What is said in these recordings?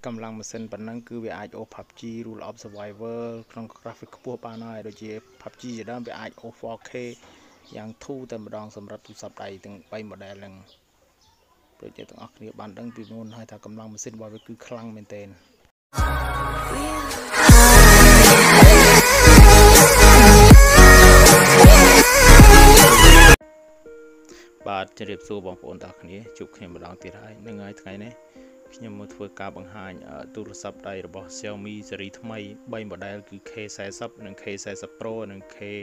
กำลังมาเซ็นปันนั้นคือเวไอโอ PUBG Rule of Survivor ครองกราฟิกพวกปานาโดยเฉพาะ PUBG จะได้เวไอโอ 4K อย่างทู่แต่มาดองสำหรับทุกสัปดาห์ถึงไปหมดได้แล้วโดยเฉพาะอักเนียบันดังปีมูลให้ถ้ากำลังมาเซ็นว่าคือคลังเมนเทนบาดจะเรียบสู้บองปนตาคนนี้จุกขึ้นมาดองตีได้ยังไงทั้งไงเนี่ยខ្ញុំមកធ្វើការបង្ហាញទូរស័ព្ទដៃរបស់ Xiaomi ស៊េរីថ្មី3 model គឺ K40 និង K40 Pro និង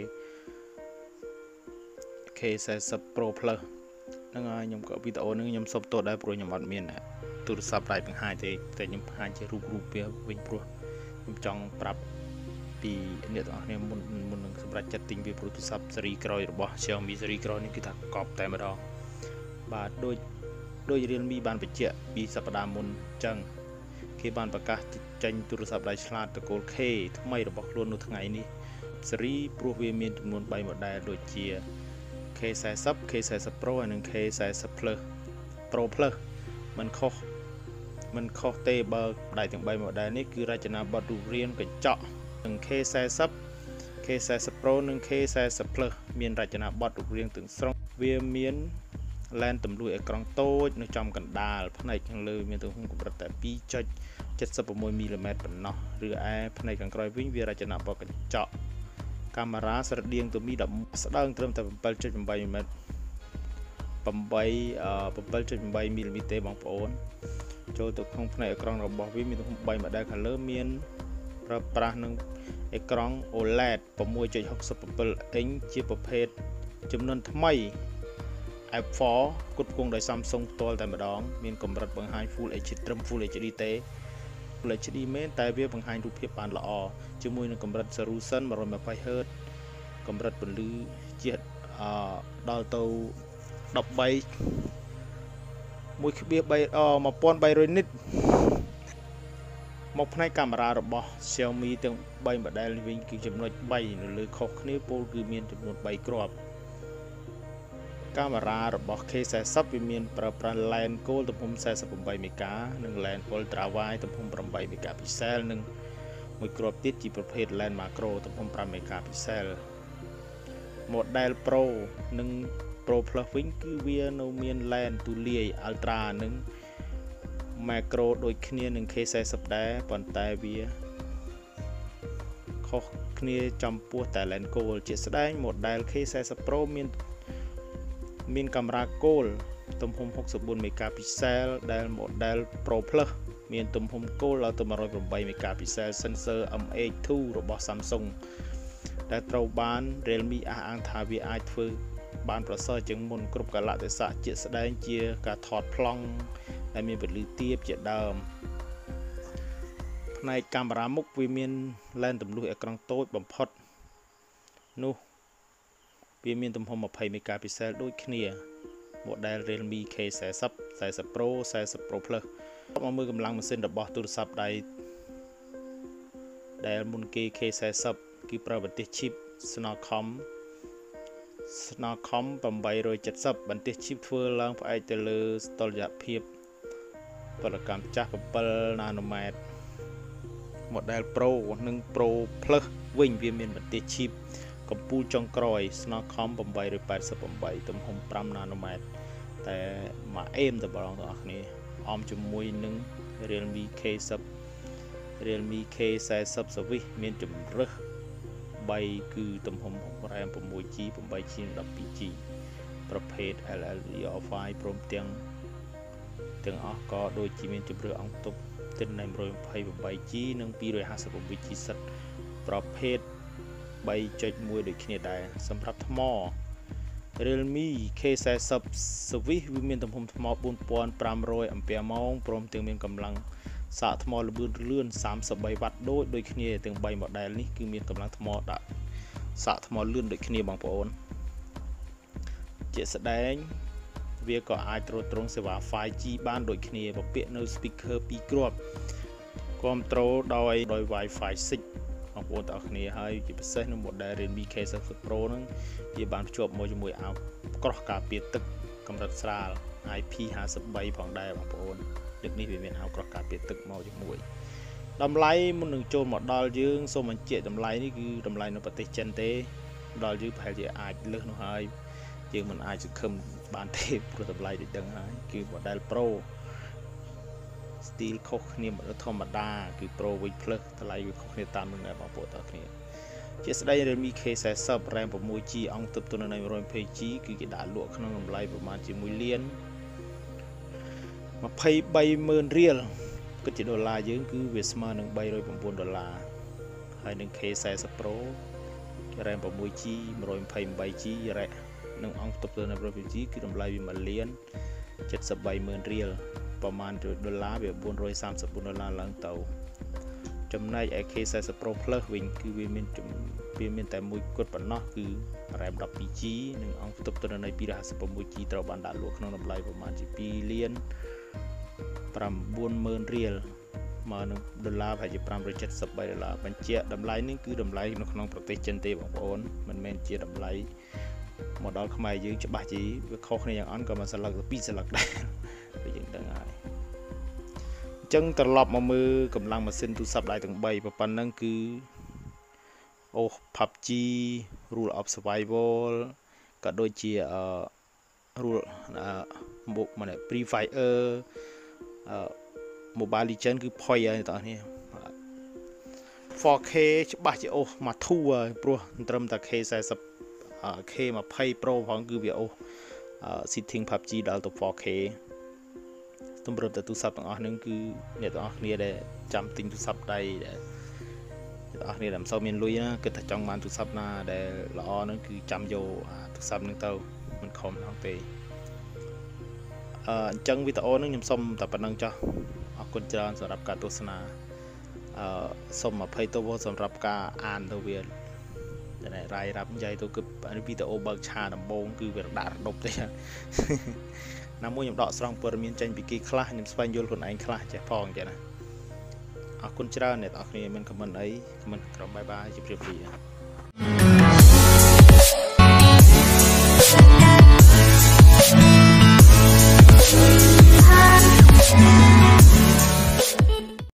K40 Pro Plus ហ្នឹងហើយខ្ញុំក៏វីដេអូនេះខ្ញុំសុំទោសដែរព្រោះខ្ញុំអត់មានទូរស័ព្ទដៃបង្ហាញទេតែខ្ញុំបង្ហាញជារូបវាវិញព្រោះខ្ញុំចង់ប្រាប់ពីអ្នកទាំងអស់គ្នាមុននឹងសម្រាប់ចាត់ទិញវាព្រោះទូរស័ព្ទស៊េរីក្រោយរបស់ Xiaomi ស៊េរីក្រោយនេះគឺថាកប់តែម្ដងបាទដោយរៀលមីបានបញ្ជាក់ពីសប្តាហ៍មុនចឹងគេបានប្រកាសចេញទូរស័ព្ទដៃឆ្លាតតកូល K ថ្មីរបស់ខ្លួននៅថ្ងៃនេះស៊េរីព្រោះវាមានចំនួន3 model ដូចជា K40 K40 Pro ហើយនិង K40 Plus Pro Plus មិនខុសទេបើដៃទាំង3 model នេះគឺរចនាបថរូបរាងកញ្ចក់និង K40 K40 Pro និង K40 Plus មានរចនាបថរូបរាងទាំងស្រុងវាមានលែនទម្លុះអេក្រង់តូចនៅចំកណ្ដាលផ្នែកខាងលើមានទំហំកម្រិតតែ 2.76 មីលីម៉ែត្រប៉ុណ្ណោះឬឯផ្នែកខាងក្រោយវិញវារចនាបថកញ្ចក់កាមេរ៉ាស្រដៀងទៅមី10ស្ដើងត្រឹមតែ 7.8 មីលីម៉ែត្រ 7.8 មីលីម៉ែត្រទេបងប្អូនចូលទៅក្នុងផ្នែកអេក្រង់របស់វាមានទំហំ3 model ខាងលើមានប្រើប្រាស់នឹងអេក្រង់ OLED 6.67 អ៊ីងជាប្រភេទចំនួនថ្មី F4 គុតគង់ដោយ Samsung ផ្ទាល់តែម្ដងមានកម្រិតបង្ហាញ Full HD ត្រឹម Full HD ទេ Full HD មែនតែវាបង្ហាញរូបភាពបានល្អជាមួយនឹងកម្រិត Resolution 120Hz កម្រិតពន្លឺជាតិដល់ទៅ13 1300 nit មកផ្នែកកាមេរ៉ារបស់ Xiaomi ទាំង3 model នេះវិញគឺចំណុច3នៅលើខុសគ្នាពោលគឺមានចំនួន3គ្រាប់កាមេរ៉ារបស់ K40 វាមានប្រើប្រាស់ lens gold ទំហំ48 មេហ្គានិង lens ultra wide ទំហំ8 មេហ្គាពីសែលនិងមួយគ្រាប់ទៀតជាប្រភេទ lens macro ទំហំ5 មេហ្គាពីសែល model Pro និង Pro Plus វិញគឺវានៅមាន lens ទូលាយ ultra និង macro ដូចគ្នានឹង K40 ដែរប៉ុន្តែវាខុសគ្នាចំពោះតែ lens gold ជាស្ដែង model K40 Pro មានកាមេរ៉ា gold ទំហំ64 មេហ្គាពីសែលដែល model Pro Plus មានទំហំ gold ដល់ទៅ108 មេហ្គាពីសែល sensor MH2 របស់ Samsung ដែលត្រូវបាន Realme អះអាងថាវាអាចធ្វើបានប្រសើរជាងមុនគ្រប់កាលៈទេសៈជាស្ដែងជាការថតប្លង់ដែលមានពន្លឺទាបជាដើមផ្នែកកាមេរ៉ាមុខវាមាន lens ទម្លុះអេក្រង់តូចបំផុតនោះវាមានទំហំ20 មេហ្គាពីសែលដូចគ្នា model Realme K40 40 Pro 40 Pro Plus មកមើលកម្លាំងម៉ាស៊ីនរបស់ទូរស័ព្ទដៃដែលមុនគេ K40 គឺប្រើបន្ទះ chip Snapcom 870 បន្ទះ chip ធ្វើឡើងផ្អែកទៅលើតុល្យភាពពលកម្មចាស់ 7 nanometer model Pro និង Pro Plus វិញវាមានបន្ទះ chip កំពូលចុងក្រោយ Snapcom 888 ទំហំ5 nanometer តែមួយអេមតែបងប្អូនទាំងអស់គ្នាអមជាមួយនឹង Realme K40 Service មានជម្រើស3គឺទំហំ RAM 6GB 8GB 12GB ប្រភេទ LLDR5 ព្រមទាំងអស់ក៏ដូចជាមានជម្រើសអង្គទុកទិន្នន័យ 128GB និង 256GB សិតប្រភេទ 3.1 ដូចគ្នាដែរសម្រាប់ថ្ម Realme K40 Service វាមានទំហំថ្ម 4500 អាំពែម៉ោងព្រមទាំងមានកម្លាំងសាកថ្មល្បឿនលឿន 33 វ៉ាត់ដូចគ្នាទាំង3 model នេះគឺមានកម្លាំងថ្មដាក់សាកថ្មលឿនដូចគ្នាបងប្អូនជាស្ដែងវាក៏អាចទ្រទ្រង់សេវា 5G បានដូចគ្នាពពាក់នៅ speaker 2 គ្រាប់គ្រប់គ្រងដោយ Wi-Fi 6 បងប្អូនទាំងអស់គ្នាហើយជាពិសេសនៅ model Realme K40 Pro ហ្នឹងវាបានភ្ជាប់មកជាមួយអាវក្រោះការពារទឹកកម្រិតស្រាល IP53 ផងដែរបងប្អូនដឹកនេះវាមានហៅក្រោះការពារទឹកមកជាមួយតម្លៃមុននឹងចូលមកដល់យើងសូមបញ្ជាក់តម្លៃនេះគឺតម្លៃនៅប្រទេសចិនទេដល់យើងប្រហែលជាអាចលើសនោះហើយយើងមិនអាចសង្ឃឹមបានទេព្រោះតម្លៃដូចដឹងហើយគឺ model Pro steel ខុសគ្នាធម្មតាគឺ Pro វិញ Plus តម្លៃវាខុសគ្នាតាមនឹងដែរបងប្អូនតើគ្នាជាស្ដី Realme K40 RAM 6GB អង្គទិបទល់នៅ 120GB គឺគេដាក់លក់ក្នុងតម្លៃប្រមាណជា1លាន230000រៀលគិតជាដុល្លារយើងគឺវាស្មើនឹង$309ហើយនឹង K40 Pro RAM 6GB 128GB និងអង្គទិបទល់នៅ 120GB គឺតម្លៃវា1លាន7300000រៀលប្រមាណ$វា$434ឡើងទៅចំណែកឯ K40 Pro Plus វិញគឺវាមានតែមួយគត់ប៉ុណ្ណោះគឺ RAM 12GB និងអង្គផ្ទុកទិន្នន័យ 256GB ត្រូវបានដាក់លក់ក្នុងតម្លៃប្រមាណជា$2លាន90000រៀលមកនឹងដុល្លារប្រហែលជា$573បញ្ជាក់តម្លៃនេះគឺតម្លៃនៅក្នុងប្រទេសចិនទេបងប្អូនមិនមែនជាតម្លៃមកដល់ខ្មែរយើងច្បាស់ជីវាខុសគ្នាយ៉ាងអន់ក៏មួយស្លឹកទៅពីរស្លឹកដែរដូចយើងដឹងហើយអញ្ចឹងត្រឡប់មកមើលកម្លាំងម៉ាស៊ីនទូរស័ព្ទដៃទាំង3ប៉ុណ្ណឹងគឺអូ PUBG Rule of Survival ក៏ដូចជាRule Free Fire Mobile Legends គឺផុយហើយបងប្អូននេះ 4K ច្បាស់ជាអូសមកធូរហើយព្រោះត្រឹមតែ K40 K20 Pro ផងគឺវាអូស setting PUBG ដល់ទៅ 4K ទំរឹបតែទូរស័ព្ទទាំងអស់ហ្នឹងគឺអ្នកទាំងអស់គ្នាដែលចាំទិញទូរស័ព្ទដៃដែលអ្នកទាំងអស់គ្នាដែលមិនសូវមានលុយណាគិតថាចង់បានទូរស័ព្ទណាដែលល្អហ្នឹងគឺចាំយកទូរស័ព្ទហ្នឹងទៅមិនខំហ្នឹងទេអញ្ចឹងវីដេអូហ្នឹងខ្ញុំសូមតែប៉ុណ្្នឹងចុះអរគុណច្រើនសម្រាប់ការទស្សនាសូមអភ័យទោសសម្រាប់ការអានទៅវាតែរាយរាប់និយាយទៅគឺវីដេអូបើកឆាដំបងគឺវារដាក់រដប់ទេណាមួយខ្ញុំដកស្រង់ព័ត៌មានចេញពីគេខ្លះខ្ញុំស្វែងយល់ខ្លួនឯងខ្លះចេះផងអញ្ចឹងណាអរគុណច្រើនអ្នកនរគ្នាមានខមមិនអីខមមិនក្រុមបាយបាយជម្រាបលា